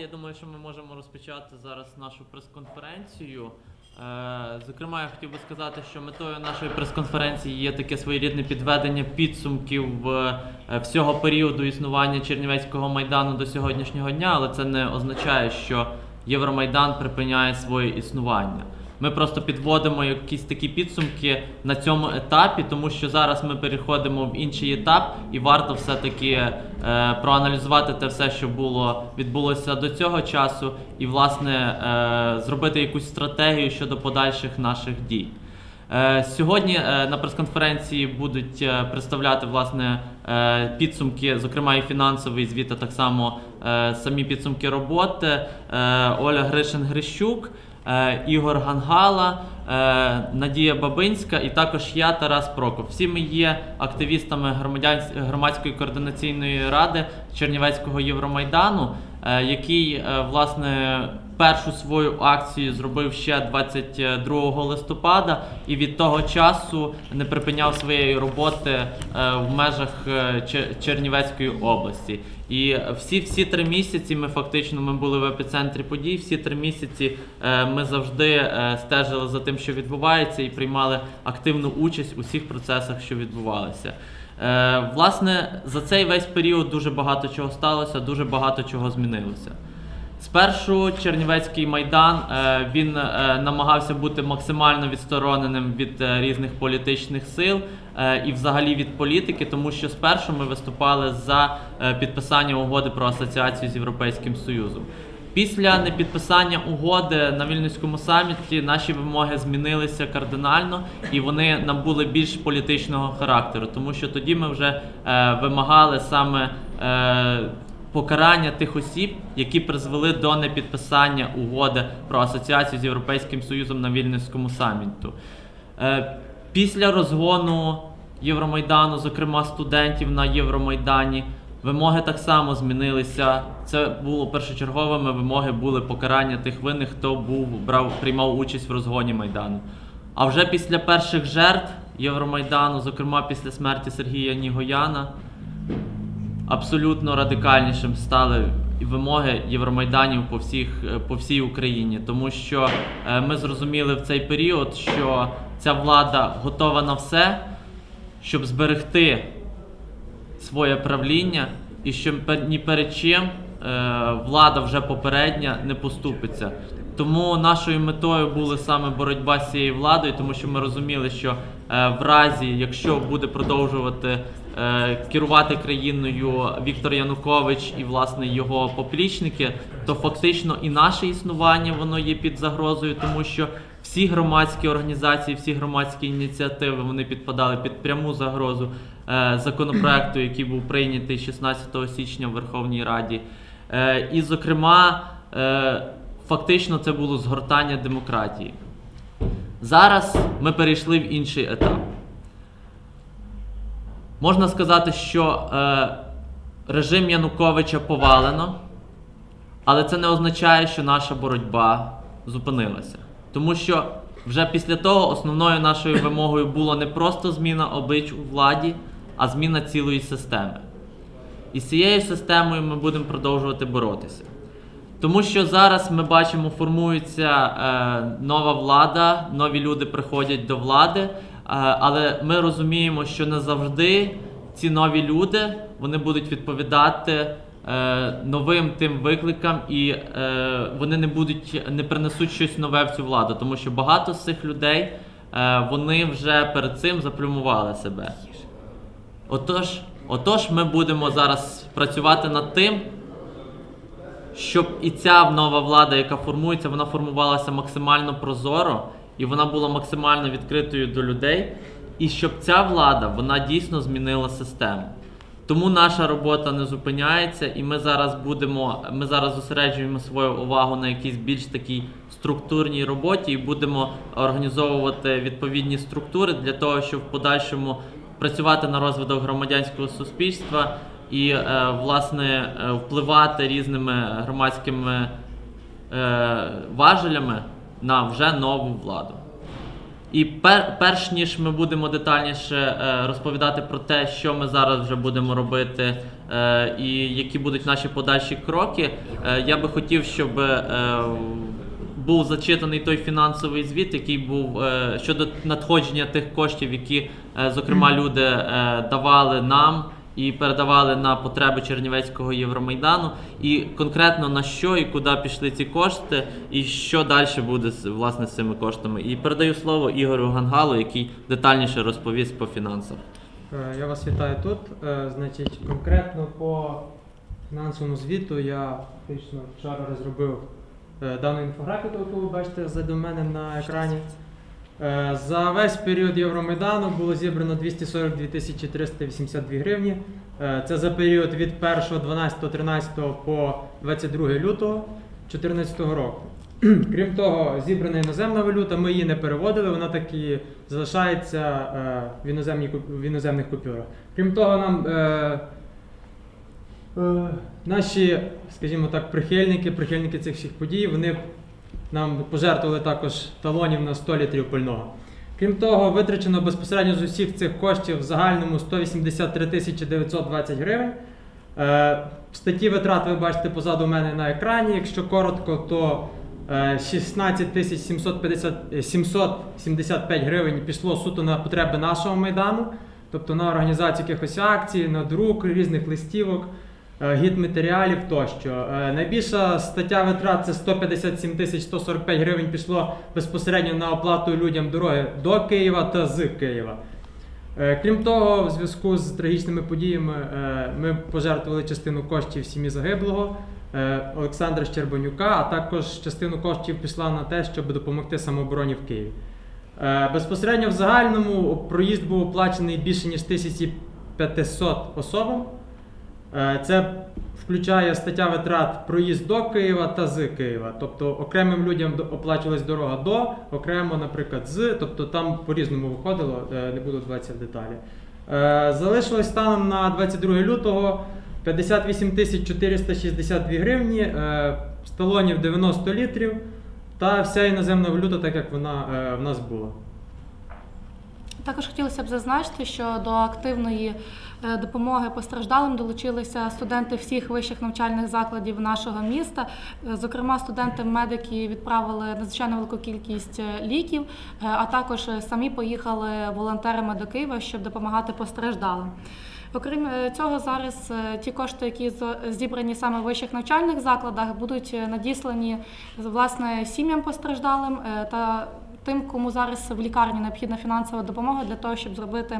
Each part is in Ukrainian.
Я думаю, що ми можемо розпочати зараз нашу прес-конференцію. Зокрема, я хотів би сказати, що метою нашої прес-конференції є таке своєрідне підведення підсумків всього періоду існування Чернівецького Майдану до сьогоднішнього дня, але це не означає, що Євромайдан припиняє своє існування. Ми просто підводимо якісь такі підсумки на цьому етапі, тому що зараз ми переходимо в інший етап і варто все-таки проаналізувати те все, що відбулося до цього часу і, власне, зробити якусь стратегію щодо подальших наших дій. Сьогодні на прес-конференції будуть представляти, власне, підсумки, зокрема і фінансовий звіт, а так само самі підсумки роботи Оля Гришин-Грищук, Ігор Гангала, Надія Бабинська і також я, Тарас Прокоп. Всі ми є активістами громадської координаційної ради Чернівецького Євромайдану, який, власне, першу свою акцію зробив ще 22 листопада і від того часу не припиняв своєї роботи в межах Чернівецької області. І всі 3 місяці ми були в епіцентрі подій, всі 3 місяці ми завжди стежили за тим, що відбувається, і приймали активну участь у всіх процесах, що відбувалися. Власне, за цей весь період дуже багато чого сталося, дуже багато чого змінилося. Спершу Чернівецький Майдан, він намагався бути максимально відстороненим від різних політичних сил і взагалі від політики, тому що спершу ми виступали за підписання угоди про асоціацію з Європейським Союзом. Після непідписання угоди на Вільнюському саміті наші вимоги змінилися кардинально і вони набули більш політичного характеру, тому що тоді ми вже вимагали саме покарання тих осіб, які призвели до непідписання угоди про асоціацію з Європейським Союзом на Вільнюському саміту. Після розгону Євромайдану, зокрема студентів на Євромайдані, вимоги так само змінилися. Це було першочерговими вимоги були покарання тих винних, хто приймав участь в розгоні Майдану. А вже після перших жертв Євромайдану, зокрема після смерті Сергія Нігояна, абсолютно радикальнішим стали вимоги Євромайданів по всій Україні. Тому що ми зрозуміли в цей період, що ця влада готова на все, щоб зберегти своє правління і що ні перед чим влада вже попередня не поступиться. Тому нашою метою була саме боротьба з цією владою, тому що ми розуміли, що в разі, якщо буде продовжувати керувати країною Віктор Янукович і, власне, його поплічники, то фактично і наше існування воно є під загрозою, тому що всі громадські організації, всі громадські ініціативи, вони підпадали під пряму загрозу законопроекту, який був прийнятий 16 січня в Верховній Раді. І, зокрема, фактично це було згортання демократії. Зараз ми перейшли в інший етап. Можна сказати, що режим Януковича повалено, але це не означає, що наша боротьба зупинилася. Тому що вже після того основною нашою вимогою було не просто зміна облич у владі, а зміна цілої системи. І з цією системою ми будемо продовжувати боротися. Тому що зараз ми бачимо, формується нова влада, нові люди приходять до влади, але ми розуміємо, що не завжди ці нові люди, вони будуть відповідати новим тим викликам і вони не принесуть щось нове в цю владу, тому що багато з цих людей, вони вже перед цим заплюмували себе. Отож ми будемо зараз працювати над тим, щоб і ця нова влада, яка формується, вона формувалася максимально прозоро і вона була максимально відкритою до людей, і щоб ця влада, вона дійсно змінила систему. Тому наша робота не зупиняється, і ми зараз зосереджуємо свою увагу на якійсь більш такій структурній роботі і будемо організовувати відповідні структури для того, щоб в подальшому працювати на розвиток громадянського суспільства і, власне, впливати різними громадськими важелями на вже нову владу. І перш ніж ми будемо детальніше розповідати про те, що ми зараз вже будемо робити і які будуть наші подальші кроки, я би хотів, щоб був зачитаний той фінансовий звіт, який був щодо надходження тих коштів, які, зокрема, люди давали нам і передавали на потреби Чернівецького Євромайдану, і конкретно на що і куди пішли ці кошти, і що далі буде, власне, з цими коштами. І передаю слово Ігорю Гангалу, який детальніше розповість по фінансах. Я вас вітаю тут. Значить, конкретно по фінансовому звіту я фактично вчора розробив дану інфографіку, яку ви бачите ззаду мене на екрані. За весь період Євромайдану було зібрано 242 382 гривні. Це за період від 1.12.13 по 22 лютого 2014 року. Крім того, зібрана іноземна валюта, ми її не переводили, вона так і залишається в іноземних купюрах. Крім того, нам наші, скажімо так, прихильники цих всіх подій, вони нам пожертвували також талонів на 100 літрів пального. Крім того, витрачено безпосередньо з усіх цих коштів в загальному 183 920 гривень. В статті витрат ви бачите позаду мене на екрані. Якщо коротко, то 16 775 гривень пішло суто на потреби нашого Майдану, тобто на організацію якихось акцій, на друк різних листівок, гідматеріалів тощо. Найбільша стаття витрат – це 157 145 гривень пішло безпосередньо на оплату людям дороги до Києва та з Києва. Крім того, в зв'язку з трагічними подіями ми пожертвували частину коштів сім'ї загиблого Олександра Щербанюка, а також частину коштів пішла на те, щоб допомогти самообороні в Києві. Безпосередньо в загальному проїзд був оплачений більше ніж 1500 особам. Це включає стаття витрат проїзд до Києва та з Києва. Тобто окремим людям оплачувалась дорога до, окремо, наприклад, з, тобто там по-різному виходило, не буду вдаватися в деталі. Залишилось станом на 22 лютого 58 462 гривні, з талонів 90 літрів та вся іноземна валюта, так як вона в нас була. Також хотілося б зазначити, що до активної допомоги постраждалим долучилися студенти всіх вищих навчальних закладів нашого міста. Зокрема, студенти-медики відправили надзвичайно велику кількість ліків, а також самі поїхали волонтерами до Києва, щоб допомагати постраждалим. Окрім цього, зараз ті кошти, які зібрані саме в вищих навчальних закладах, будуть надіслані, власне, сім'ям постраждалим та тим, кому зараз в лікарні необхідна фінансова допомога для того, щоб зробити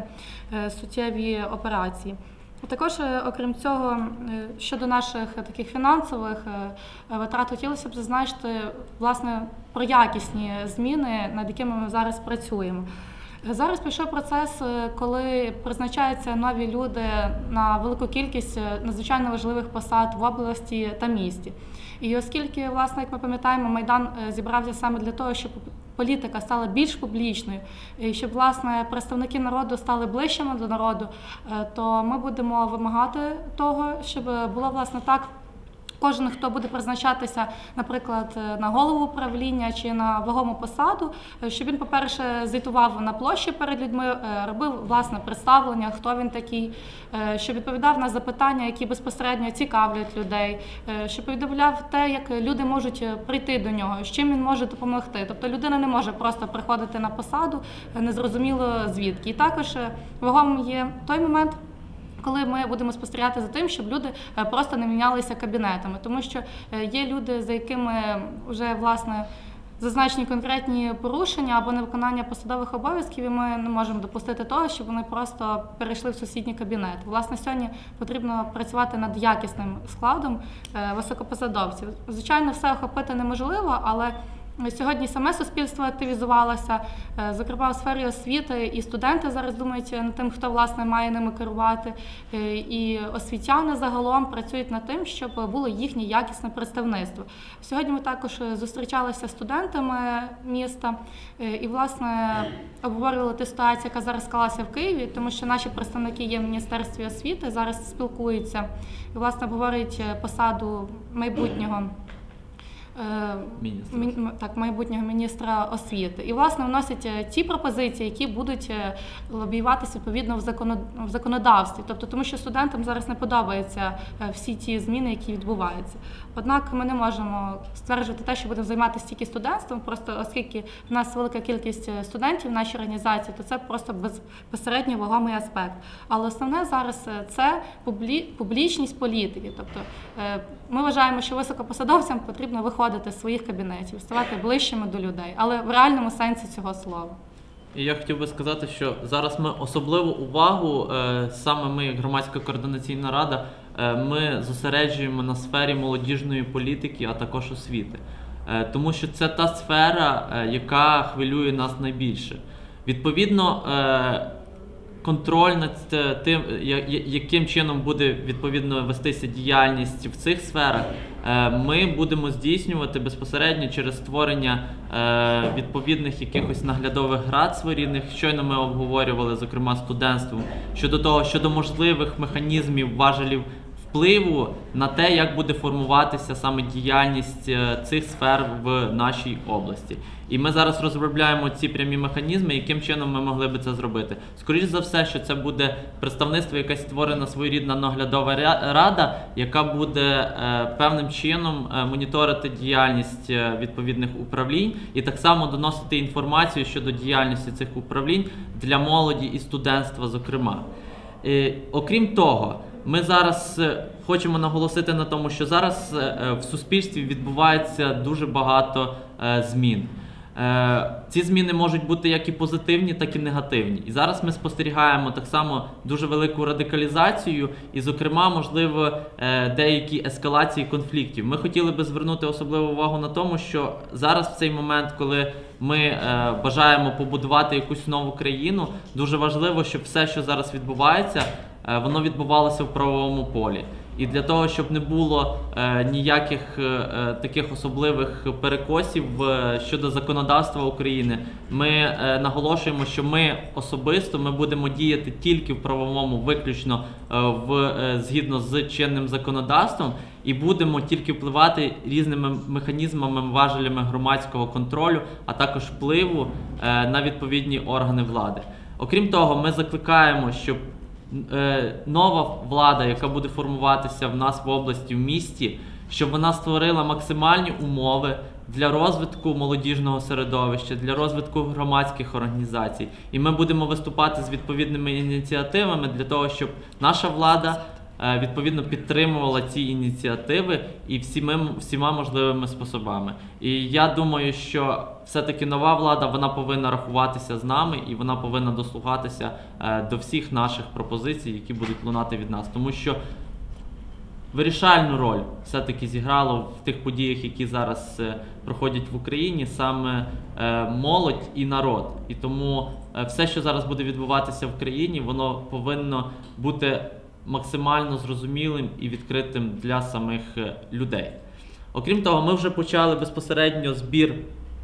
суттєві операції. Також, окрім цього, щодо наших таких фінансових витрат, хотілося б зазначити, власне, про якісні зміни, над якими ми зараз працюємо. Зараз пішов процес, коли призначаються нові люди на велику кількість надзвичайно важливих посад в області та місті. І оскільки, власне, як ми пам'ятаємо, Майдан зібрався саме для того, щоб політика стала більш публічною, і щоб, власне, представники народу стали ближчими до народу, то ми будемо вимагати того, щоб було, власне, так. Кожен, хто буде призначатися, наприклад, на голову управління чи на вагому посаду, щоб він, по-перше, звітував на площі перед людьми, робив, власне, представлення, хто він такий, щоб відповідав на запитання, які безпосередньо цікавлять людей, щоб повідомляв те, як люди можуть прийти до нього, з чим він може допомогти. Тобто людина не може просто приходити на посаду, незрозуміло звідки. І також вагомим є той момент, коли ми будемо спостерігати за тим, щоб люди просто не мінялися кабінетами. Тому що є люди, за якими вже, власне, зазначені конкретні порушення або невиконання посадових обов'язків, і ми не можемо допустити того, щоб вони просто перейшли в сусідній кабінет. Власне, сьогодні потрібно працювати над якісним складом високопосадовців. Звичайно, все охопити неможливо, але сьогодні саме суспільство активізувалося, зокрема у сфері освіти, і студенти зараз думають над тим, хто, власне, має ними керувати, і освітяни загалом працюють над тим, щоб було їхнє якісне представництво. Сьогодні ми також зустрічалися з студентами міста і, власне, обговорювали ту ситуацію, яка зараз склалася в Києві, тому що наші представники є в Міністерстві освіти, зараз спілкуються і, власне, обговорюють посаду майбутнього майбутнього міністра освіти. І, власне, вносять ті пропозиції, які будуть лобіюватися відповідно в законодавстві. Тобто, тому що студентам зараз не подобаються всі ті зміни, які відбуваються. Однак ми не можемо стверджувати те, що будемо займатися тільки студентством, просто оскільки в нас велика кількість студентів в нашій організації, то це просто безпосередньо вагомий аспект. Але основне зараз це публічність політики. Тобто ми вважаємо, що високопосадовцям потрібно виходити з своїх кабінетів, ставати ближчими до людей, але в реальному сенсі цього слова. І я хотів би сказати, що зараз ми особливу увагу, саме ми, як громадська координаційна рада, ми зосереджуємо на сфері молодіжної політики, а також освіти. Тому що це та сфера, яка хвилює нас найбільше. Відповідно, контроль над тим, яким чином буде відповідно вестися діяльність в цих сферах, ми будемо здійснювати безпосередньо через створення відповідних якихось наглядових рад своєрідних. Щойно ми обговорювали, зокрема, студентством, щодо можливих механізмів, важелів впливу на те, як буде формуватися саме діяльність цих сфер в нашій області. І ми зараз розробляємо ці прямі механізми, яким чином ми могли би це зробити. Скоріше за все, що це буде представництво, якась створена своєрідна наглядова рада, яка буде певним чином моніторити діяльність відповідних управлінь і так само доносити інформацію щодо діяльності цих управлінь для молоді і студентства, зокрема. Окрім того, ми зараз хочемо наголосити на тому, що зараз в суспільстві відбувається дуже багато змін. Ці зміни можуть бути як і позитивні, так і негативні. І зараз ми спостерігаємо так само дуже велику радикалізацію і, зокрема, можливо, деякі ескалації конфліктів. Ми хотіли би звернути особливу увагу на тому, що зараз в цей момент, коли ми бажаємо побудувати якусь нову країну, дуже важливо, щоб все, що зараз відбувається, воно відбувалося в правовому полі. І для того, щоб не було ніяких таких особливих перекосів щодо законодавства України, ми наголошуємо, що ми особисто будемо діяти тільки в правовому, виключно згідно з чинним законодавством, і будемо тільки впливати різними механізмами, важелями громадського контролю, а також впливу на відповідні органи влади. Окрім того, ми закликаємо, щоб нова влада, яка буде формуватися в нас в області, в місті, щоб вона створила максимальні умови для розвитку молодіжного середовища, для розвитку громадських організацій. І ми будемо виступати з відповідними ініціативами для того, щоб наша влада відповідно підтримувала ці ініціативи і всіма можливими способами. І я думаю, що все-таки нова влада, вона повинна рахуватися з нами і вона повинна дослухатися до всіх наших пропозицій, які будуть лунати від нас. Тому що вирішальну роль все-таки зіграло в тих подіях, які зараз проходять в Україні, саме молодь і народ. І тому все, що зараз буде відбуватися в країні, воно повинно бути максимально зрозумілим і відкритим для самих людей. Окрім того, ми вже почали безпосередньо збір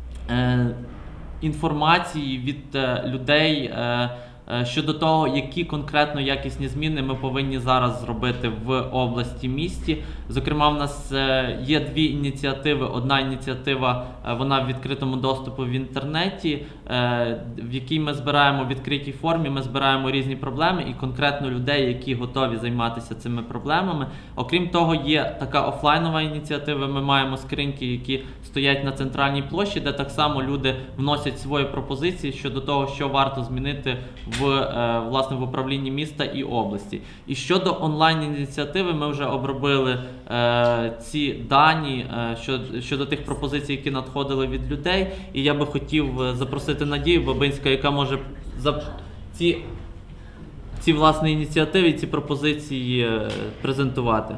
інформації від людей щодо того, які конкретно якісні зміни ми повинні зараз зробити в області, місті. Зокрема, в нас є дві ініціативи. Одна ініціатива, вона в відкритому доступу в інтернеті, в якій ми збираємо в відкритій формі, ми збираємо різні проблеми і конкретно людей, які готові займатися цими проблемами. Окрім того, є така офлайнова ініціатива, ми маємо скриньки, які стоять на центральній площі, де так само люди вносять свої пропозиції щодо того, що варто змінити власне, в управлінні міста і області. І щодо онлайн-ініціативи, ми вже обробили ці дані щодо тих пропозицій, які надходили від людей. І я би хотів запросити Надію Бабинську, яка може ці власне ініціативи, ці пропозиції презентувати.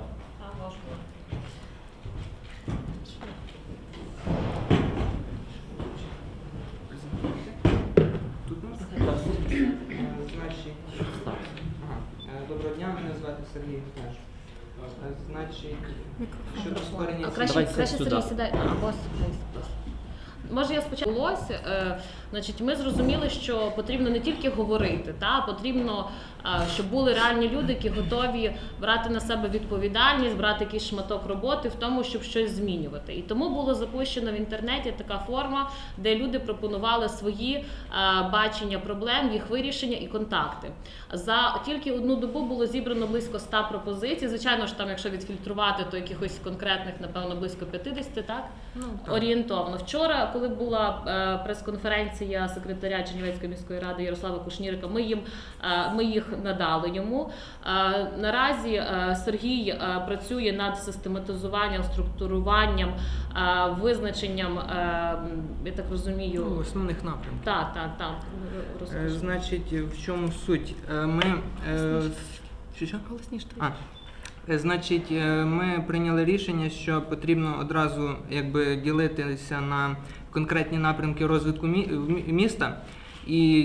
Доброго дня, мене звати Сергій Книж. Значить, щодо створення... Краще Сергій сідай, або може я спочатку Значить, ми зрозуміли, що потрібно не тільки говорити, а потрібно, щоб були реальні люди, які готові брати на себе відповідальність, брати якийсь шматок роботи в тому, щоб щось змінювати. І тому було запущено в інтернеті така форма, де люди пропонували свої бачення проблем, їх вирішення і контакти. За тільки одну добу було зібрано близько 100 пропозицій. Звичайно ж, там, якщо відфільтрувати, то якихось конкретних, напевно, близько 50, так? Орієнтовно. Вчора, коли була прес-конференція секретаря Чернівецької міської ради Ярослава Кушнірика, ми їх надали йому. Наразі Сергій працює над систематизуванням, структуруванням, визначенням, я так розумію, Основних напрямків. Так. Значить, в чому суть? Ми... Що? Голосніше. Значить, ми прийняли рішення, що потрібно одразу ділитися на конкретні напрямки розвитку міста. І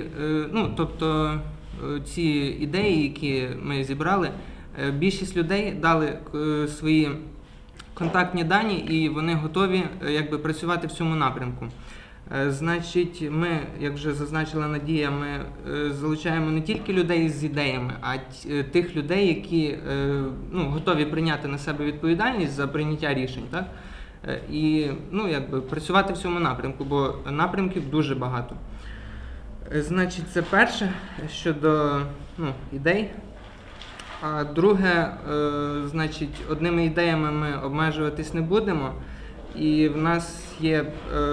ці ідеї, які ми зібрали, більшість людей дали свої контактні дані, і вони готові працювати в цьому напрямку. Значить, ми, як вже зазначила Надія, ми залучаємо не тільки людей з ідеями, а тих людей, які готові прийняти на себе відповідальність за прийняття рішень, так? І працювати в цьому напрямку, бо напрямків дуже багато. Значить, це перше щодо ідей. А друге, значить, одними ідеями ми обмежуватись не будемо. І в нас є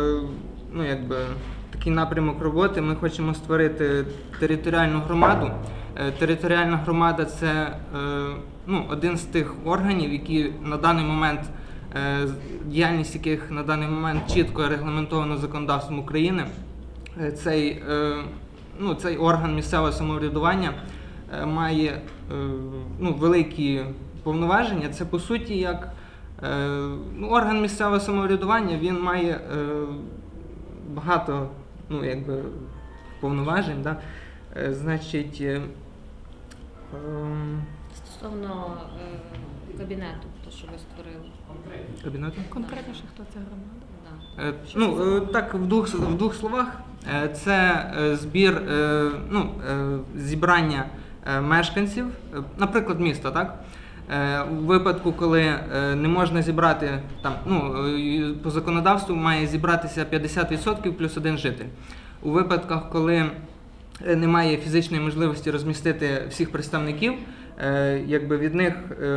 такий напрямок роботи. Ми хочемо створити територіальну громаду. Територіальна громада – це один з тих органів, які на даний момент, діяльність яких на даний момент чітко регламентовано законодавством України. Цей орган місцевого самоврядування має великі повноваження. Це, по суті, як орган місцевого самоврядування, він має багато повноважень. Да? Значить, стосовно кабінету, то, що ви створили. Кабінету? Конкретніше, хто ця громада? Так, в двох словах, це зібрання мешканців, наприклад, міста, так? У випадку, коли не можна зібрати, по законодавству має зібратися 50% плюс один житель. У випадках, коли немає фізичної можливості розмістити всіх представників, від них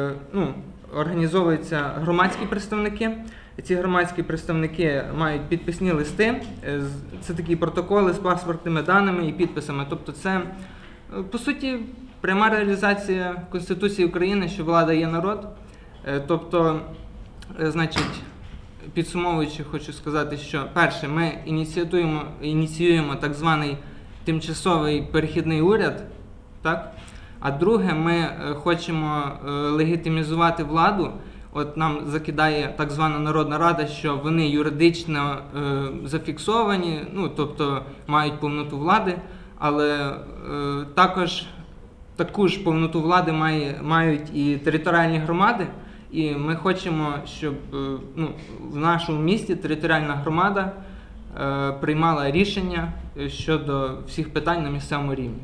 організовуються громадські представники. Ці громадські представники мають підписні листи, це такі протоколи з паспортними даними і підписами. Тобто це, по суті, пряма реалізація Конституції України, що влада є народ. Тобто, значить, підсумовуючи, хочу сказати, що перше, ми ініціюємо так званий тимчасовий перехідний уряд, так? А друге, ми хочемо легітимізувати владу. От нам закидає так звана Народна Рада, що вони юридично зафіксовані, тобто мають повноту влади, але також таку ж повноту влади мають і територіальні громади. І ми хочемо, щоб в нашому місті територіальна громада приймала рішення щодо всіх питань на місцевому рівні.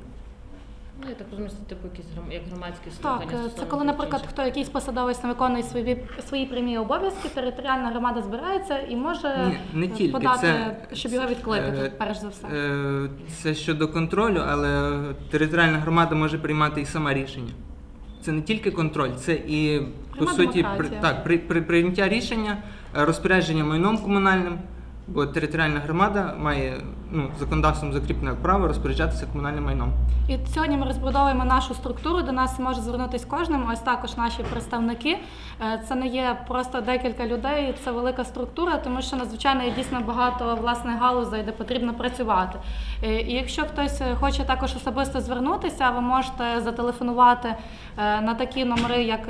Я так розумію, це якісь як громадські слухання. Так, це коли, наприклад, якийсь посадовець не виконує свої прямі обов'язки, територіальна громада збирається і може подати, щоб його відкликати, перш за все. Це щодо контролю, але територіальна громада може приймати і сама рішення. Це не тільки контроль, це і, по суті, прийняття рішення, розпорядження майном комунальним, бо територіальна громада має законодавством закріплене право розпоряджатися комунальним майном. І сьогодні ми розбудовуємо нашу структуру, до нас може звернутися кожним, ось також наші представники. Це не є просто декілька людей, це велика структура, тому що надзвичайно є дійсно багато власних галузей, де потрібно працювати. І якщо хтось хоче також особисто звернутися, ви можете зателефонувати на такі номери, як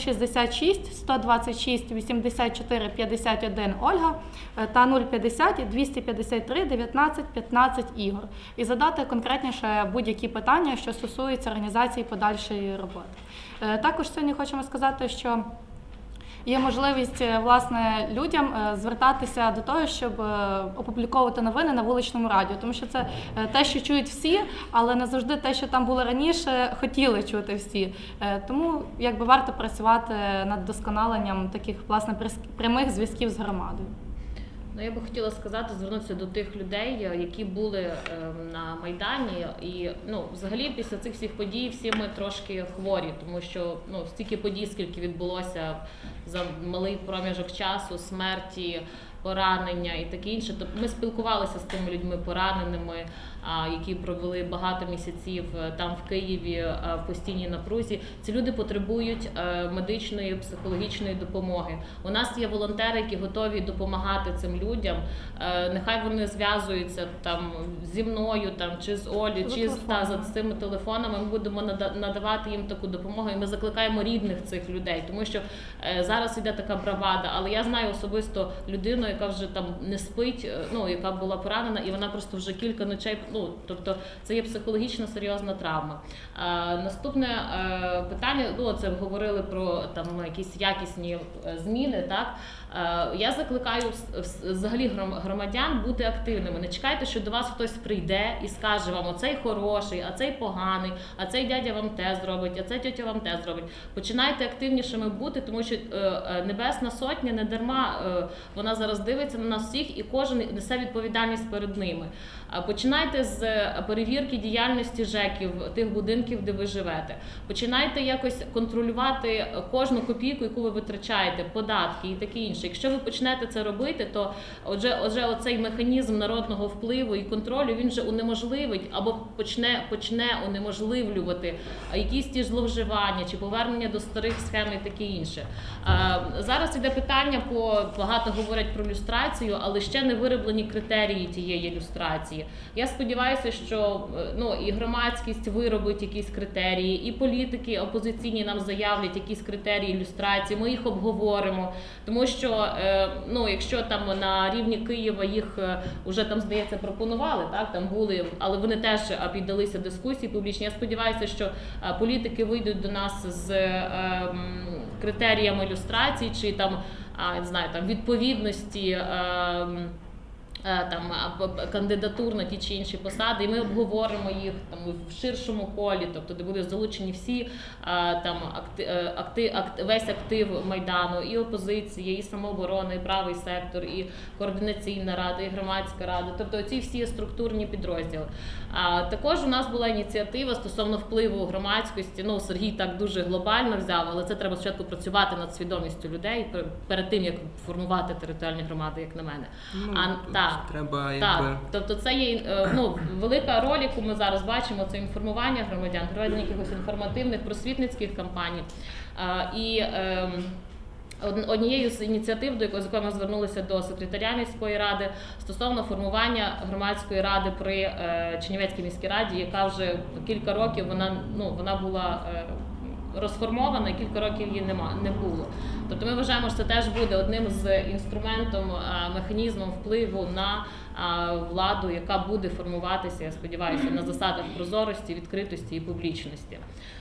066 126 84 51 Ольга та 050 253 19 15 Ігор. І задати конкретніше будь-які питання, що стосуються організації подальшої роботи. Також сьогодні хочемо сказати, що є можливість власне людям звертатися до того, щоб опубліковувати новини на вуличному радіо, тому що це те, що чують всі, але не завжди те, що там було раніше, хотіли чути всі. Тому якби варто працювати над вдосконаленням таких власне прямих зв'язків з громадою. Ну, я би хотіла сказати, звернутися до тих людей, які були на Майдані. І взагалі після цих всіх подій всі ми трошки хворі, тому що стільки подій, скільки відбулося за малий проміжок часу, смерті, поранення і таке інше. Тобто ми спілкувалися з тими людьми пораненими, які провели багато місяців там в Києві в постійній напрузі. Ці люди потребують медичної, психологічної допомоги. У нас є волонтери, які готові допомагати цим людям. Нехай вони зв'язуються там зі мною, там чи з Олею, чи за цими телефонами. Ми будемо надавати їм таку допомогу. І ми закликаємо рідних цих людей, тому що зараз йде така бравада. Але я знаю особисто людину, яка вже там не спить, яка була поранена, і вона просто вже кілька ночей. Тобто це є психологічна серйозна травма. Наступне питання, це говорили про там якісь якісні зміни, так? Я закликаю взагалі громадян бути активними. Не чекайте, що до вас хтось прийде і скаже вам: оцей хороший, а цей поганий, а цей дядя вам те зробить, а ця тьотя вам те зробить. Починайте активнішими бути, тому що Небесна Сотня не дарма, вона зараз дивиться на нас всіх і кожен несе відповідальність перед ними. Починайте з перевірки діяльності ЖЕКів, тих будинків, де ви живете. Починайте якось контролювати кожну копійку, яку ви витрачаєте, податки і таке інше. Якщо ви почнете це робити, то отже оцей механізм народного впливу і контролю, він вже унеможливить або почне унеможливлювати якісь ті зловживання чи повернення до старих схем і таке інше. Зараз йде питання, багато говорять про люстрацію, але ще не вироблені критерії тієї люстрації. Я сподіваюся, що і громадськість виробить якісь критерії, і політики опозиційні нам заявлять якісь критерії люстрації, ми їх обговоримо, тому що якщо там на рівні Києва їх вже там, здається, пропонували, так, там були, але вони теж піддалися дискусії публічні. Я сподіваюся, що політики вийдуть до нас з критеріями люстрації чи там, не знаю, там відповідності кандидатур на ті чи інші посади, і ми обговоримо їх там в ширшому колі, тобто де будуть залучені всі весь актив Майдану, і опозиція, і самооборона, і правий сектор, і координаційна рада, і громадська рада, тобто ці всі структурні підрозділи. Також у нас була ініціатива стосовно впливу громадськості. Сергій так дуже глобально взяв, але це треба спочатку працювати над свідомістю людей перед тим, як формувати територіальні громади, як на мене. Треба, тобто це є велика роль, яку ми зараз бачимо, це інформування громадян, проведення якихось інформативних, просвітницьких кампаній. І однією з ініціатив, до якої ми звернулися до секретаря міської ради, стосовно формування громадської ради при Чернівецькій міській раді, яка вже кілька років вона була розформована, і кілька років її не було. Тобто ми вважаємо, що це теж буде одним з інструментом, механізмом впливу на владу, яка буде формуватися, я сподіваюся, на засадах прозорості, відкритості і публічності.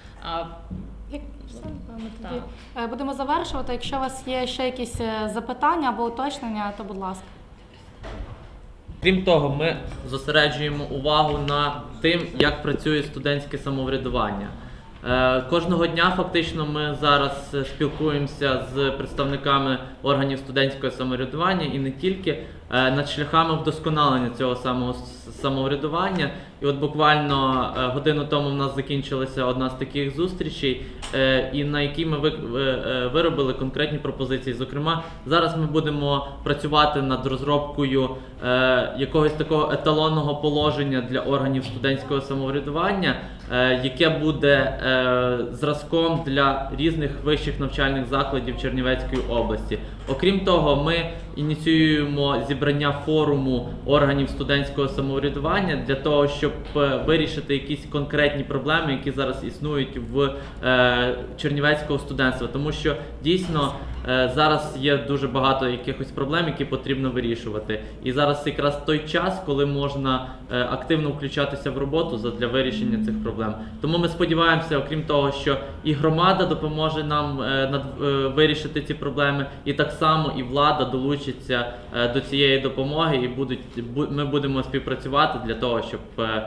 Будемо завершувати. Якщо у вас є ще якісь запитання або уточнення, то будь ласка. Крім того, ми зосереджуємо увагу на тим, як працює студентське самоврядування. Кожного дня фактично ми зараз спілкуємося з представниками органів студентського самоврядування і не тільки над шляхами вдосконалення цього самого самоврядування. І от буквально годину тому в нас закінчилася одна з таких зустрічей, і на якій ми виробили конкретні пропозиції. Зокрема, зараз ми будемо працювати над розробкою якогось такого еталонного положення для органів студентського самоврядування, яке буде зразком для різних вищих навчальних закладів Чернівецької області. Окрім того, ми ініціюємо зібрання форуму органів студентського самоврядування для того, щоб вирішити якісь конкретні проблеми, які зараз існують в чернівецького студентства. Тому що дійсно зараз є дуже багато якихось проблем, які потрібно вирішувати. І зараз якраз той час, коли можна активно включатися в роботу для вирішення цих проблем. Тому ми сподіваємося, окрім того, що і громада допоможе нам вирішити ці проблеми, і так само і влада долучиться до цієї допомоги, і ми будемо співпрацювати для того, щоб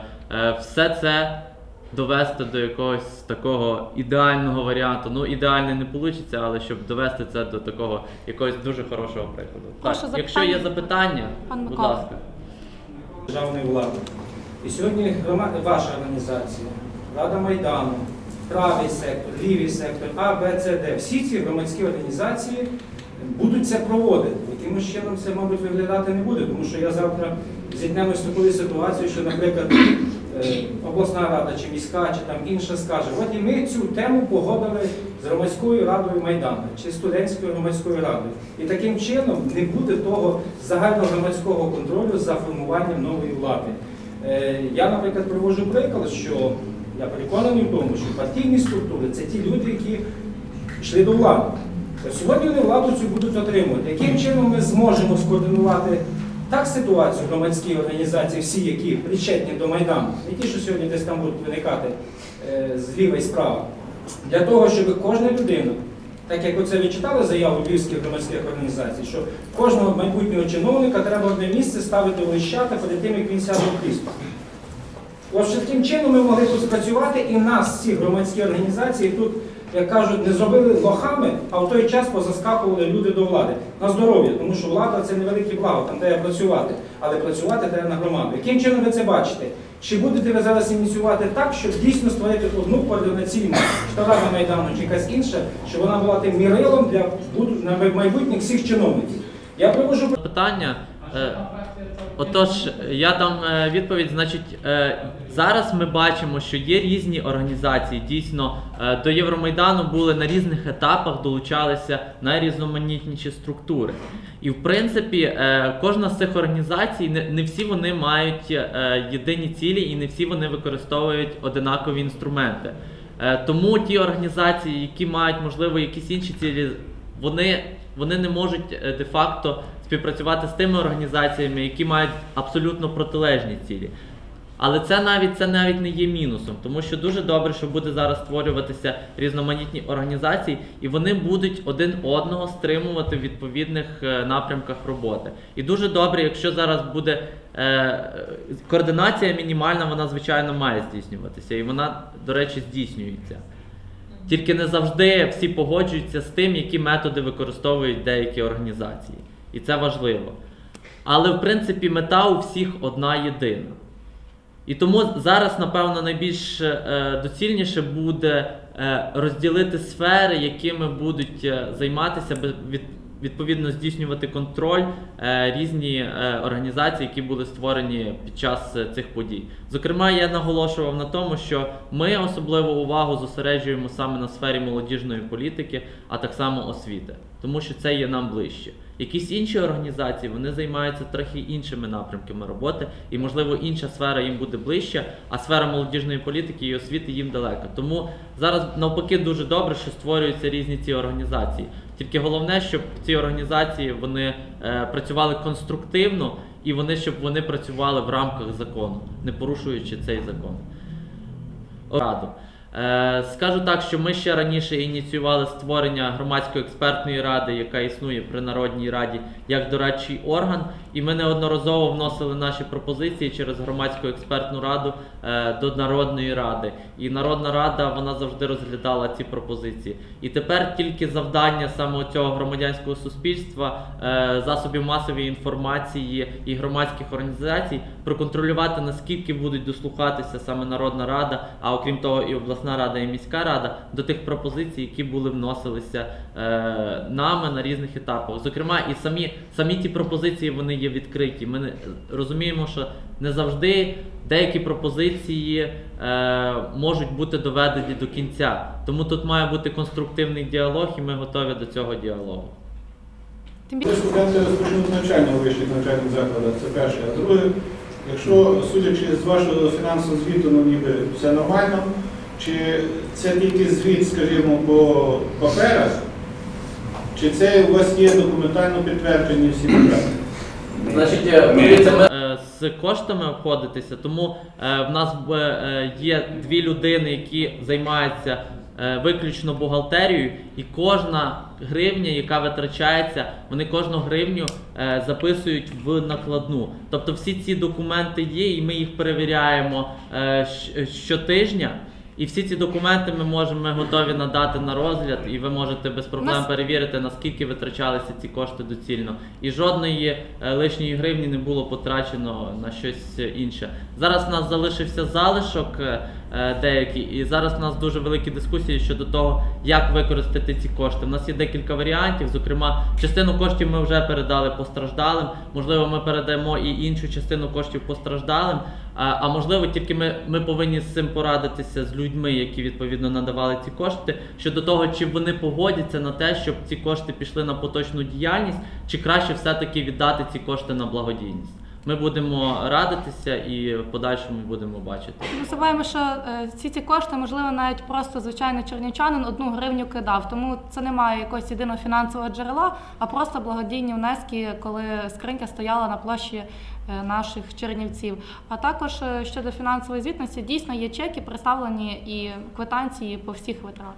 все це довести до якогось такого ідеального варіанту. Ну, ідеальний не вийде, але щоб довести це до такого якогось дуже хорошого прикладу. Прошу Так, запитання. якщо є запитання, Пан будь Микола. ласка. Державної влади. І сьогодні ваша організація, Рада Майдану, правий сектор, лівий сектор, А, Б, С, Д, всі ці громадські організації будуть це проводити. Якимось чином це, мабуть, виглядати не буде, тому що я завтра зіткнемось з такою ситуацією, що, наприклад, обласна рада, чи міська, чи там інша скаже, от і ми цю тему погодили з громадською радою Майдану, чи студентською громадською радою. І таким чином не буде того загальногромадського контролю за формуванням нової влади. Я, наприклад, приводжу приклад, що я переконаний в тому, що партійні структури – це ті люди, які йшли до влади. Сьогодні вони владу цю будуть отримувати. Яким чином ми зможемо скоординувати так ситуацію в громадській організації, всі, які причетні до Майдану, не ті, що сьогодні десь там будуть виникати зліва і справа, для того, щоб кожна людина, так як оце ви читали заяву львівських громадських організацій, що кожного майбутнього чиновника треба одне місце ставити в Лищата перед тим, як він сяде в крісло. Ось таким чином ми могли тут спрацювати, і нас, ці громадські організації, тут, як кажуть, не зробили лохами, а в той час позаскакували люди до влади. На здоров'я, тому що влада – це невелике благо, там треба працювати. Але працювати треба на громаду. Яким чином ви це бачите? Чи будете ви зараз ініціювати так, щоб дійсно створити одну координаційну, чи Рада Майдану, чи якась інша, щоб вона була тим мірилом для майбутніх всіх чиновників? Я привожу Питання. Отож, я дам відповідь. Значить, зараз ми бачимо, що є різні організації. Дійсно, до Євромайдану були на різних етапах, долучалися найрізноманітніші структури. І, в принципі, кожна з цих організацій, не всі вони мають єдині цілі і не всі вони використовують одинакові інструменти. Тому ті організації, які мають, можливо, якісь інші цілі, вони не можуть де-факто співпрацювати з тими організаціями, які мають абсолютно протилежні цілі. Але це навіть не є мінусом, тому що дуже добре, що буде зараз створюватися різноманітні організації, і вони будуть один одного стримувати в відповідних напрямках роботи. І дуже добре, якщо зараз буде координація мінімальна, вона, звичайно, має здійснюватися, і вона, до речі, здійснюється. Тільки не завжди всі погоджуються з тим, які методи використовують деякі організації. І це важливо. Але, в принципі, мета у всіх одна єдина. І тому зараз, напевно, найбільш доцільніше буде розділити сфери, якими будуть займатися, відповідно здійснювати контроль різні організації, які були створені під час цих подій. Зокрема, я наголошував на тому, що ми особливу увагу зосереджуємо саме на сфері молодіжної політики, а так само освіти, тому що це є нам ближче. Якісь інші організації, вони займаються трохи іншими напрямками роботи, і, можливо, інша сфера їм буде ближча, а сфера молодіжної політики і освіти їм далека. Тому зараз, навпаки, дуже добре, що створюються різні ці організації. Тільки головне, щоб ці організації вони працювали конструктивно, і щоб вони працювали в рамках закону, не порушуючи цей закон. Раду. Скажу так, що ми ще раніше ініціювали створення громадської експертної ради, яка існує при Народній раді як дорадчий орган, і ми неодноразово вносили наші пропозиції через громадську експертну раду до Народної ради. І Народна рада, вона завжди розглядала ці пропозиції. І тепер тільки завдання саме цього громадянського суспільства, засобів масової інформації і громадських організацій проконтролювати, наскільки будуть дослухатися саме Народна рада, а окрім того і обласна рада, і міська рада, до тих пропозицій, які були вносилися нами на різних етапах. Зокрема, і самі ті пропозиції, вони є відкриті. Ми розуміємо, що не завжди деякі пропозиції можуть бути доведені до кінця. Тому тут має бути конструктивний діалог, і ми готові до цього діалогу. Студенти розпочнуть навчання у вищих навчальних закладах, це перше. А друге, якщо, судячи з вашого фінансового звіту, ну ніби все нормально, чи це тільки звіт, скажімо, по паперах, Чи це у вас є документально підтверджені всі витрати? Значить, дивіться, ми з коштами обходитися, тому в нас є 2 людини, які займаються виключно бухгалтерією, і кожна гривня, яка витрачається, вони кожну гривню записують в накладну. Тобто всі ці документи є, і ми їх перевіряємо щотижня. І всі ці документи ми готові надати на розгляд, і ви можете без проблем перевірити, наскільки витрачалися ці кошти доцільно. І жодної лишньої гривні не було потрачено на щось інше. Зараз в нас залишився залишок деякий, і зараз в нас дуже великі дискусії щодо того, як використати ці кошти. У нас є декілька варіантів, зокрема, частину коштів ми вже передали постраждалим, можливо, ми передаємо і іншу частину коштів постраждалим, а можливо, тільки ми повинні з цим порадитися з людьми, які відповідно надавали ці кошти, щодо того, чи вони погодяться на те, щоб ці кошти пішли на поточну діяльність, чи краще все-таки віддати ці кошти на благодійність. Ми будемо радитися і в подальшому будемо бачити. Ми забуваємо, що ці кошти, можливо, навіть просто звичайний чернівчанин 1 гривню кидав, тому це не має якогось єдиного фінансового джерела, а просто благодійні внески, коли скринька стояла на площі наших чернівців. А також щодо фінансової звітності, дійсно є чеки, представлені і квитанції по всіх витратах.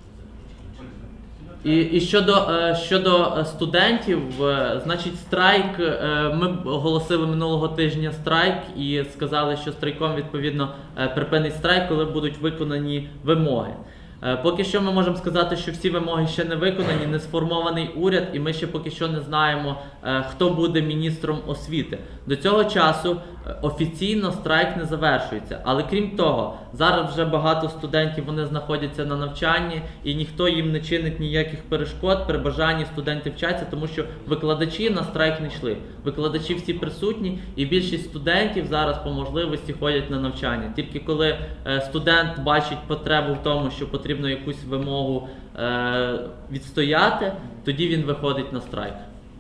І щодо студентів, значить, страйк, ми оголосили минулого тижня страйк і сказали, що страйком відповідно припинить страйк, коли будуть виконані вимоги. Поки що ми можемо сказати, що всі вимоги ще не виконані, не сформований уряд, і ми ще поки що не знаємо, хто буде міністром освіти. До цього часу офіційно страйк не завершується, але крім того, зараз вже багато студентів, вони знаходяться на навчанні, і ніхто їм не чинить ніяких перешкод, при бажанні студенти вчаться, тому що викладачі на страйк не йшли. Викладачі всі присутні, і більшість студентів зараз по можливості ходять на навчання. Тільки коли студент бачить потребу в тому, що потрібно якусь вимогу відстояти, тоді він виходить на страйк.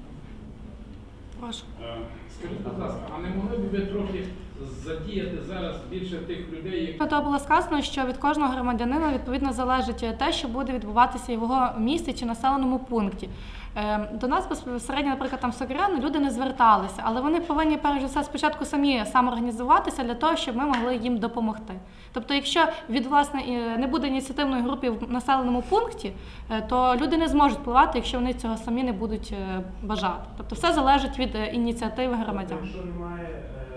Прошу. Скажіть, будь ласка, а не могли б ви трохи задіяти зараз більше тих людей, які... То було сказано, що від кожного громадянина відповідно залежить те, що буде відбуватися в його місті чи населеному пункті. До нас безпосередньо, наприклад, там в Сокиряни люди не зверталися, але вони повинні перш за все спочатку самі самоорганізуватися для того, щоб ми могли їм допомогти. Тобто, якщо від власне не буде ініціативної групи в населеному пункті, то люди не зможуть впливати, якщо вони цього самі не будуть бажати. Тобто все залежить від ініціативи громадян. Якщо немає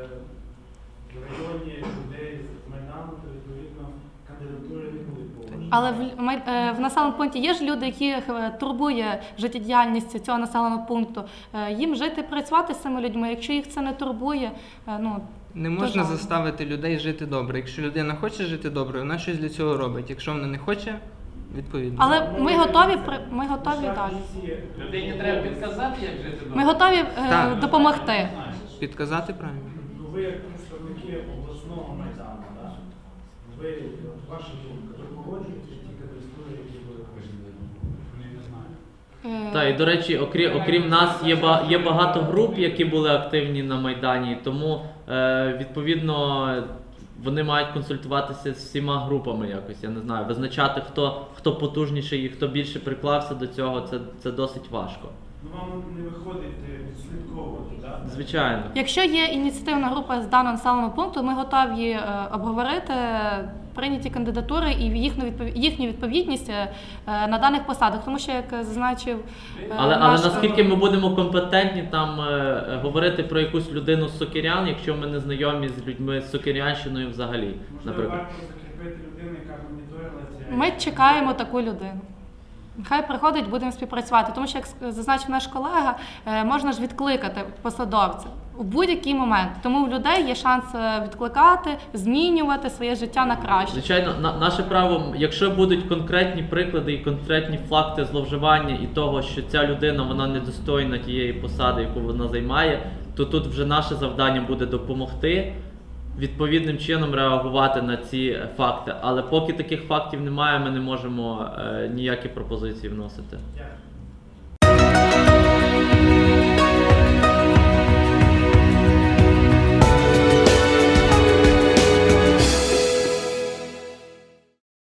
в районі людей з Майдану, то відповідно кандидатури не будуть поважені. Але в населеному пункті є ж люди, яких турбує життєдіяльність цього населеного пункту. Їм жити, працювати з цими людьми. Якщо їх це не турбує, не можна заставити людей жити добре. Якщо людина хоче жити добре, вона щось для цього робить. Якщо вона не хоче, відповідно. Але ми готові далі. Людині треба підказати, як жити добре? Ми готові допомогти. Підказати правильно. Ну, ви як представники обласного Майдану, так? Ви, ваша думка, ви погоджуєте ті кандидатури, які були не знаю. Так, і до речі, окрім нас є багато груп, які були активні на Майдані, тому відповідно вони мають консультуватися з всіма групами якось, я не знаю, визначати, хто потужніший і хто більше приклався до цього, це досить важко. Ну, вам не виходить відслідковувати, так? Звичайно. Якщо є ініціативна група з даного населеного пункту, ми готові обговорити прийняті кандидатури і їхню відповідність на даних посадах. Тому що, як зазначив але наскільки ми будемо компетентні там говорити про якусь людину з Сокирян, якщо ми не знайомі з людьми з Сокирянщиною взагалі, наприклад. Можливо, варто закріпити людину, яка моніторила ці... Ми чекаємо таку людину. Хай приходить, будемо співпрацювати. Тому що, як зазначив наш колега, можна ж відкликати посадовця у будь-який момент. Тому в людей є шанс відкликати, змінювати своє життя на краще. Звичайно, наше право, якщо будуть конкретні приклади і конкретні факти зловживання і того, що ця людина, вона недостойна тієї посади, яку вона займає, то тут вже наше завдання буде допомогти відповідним чином реагувати на ці факти. Але поки таких фактів немає, ми не можемо ніякі пропозиції вносити. Дякую.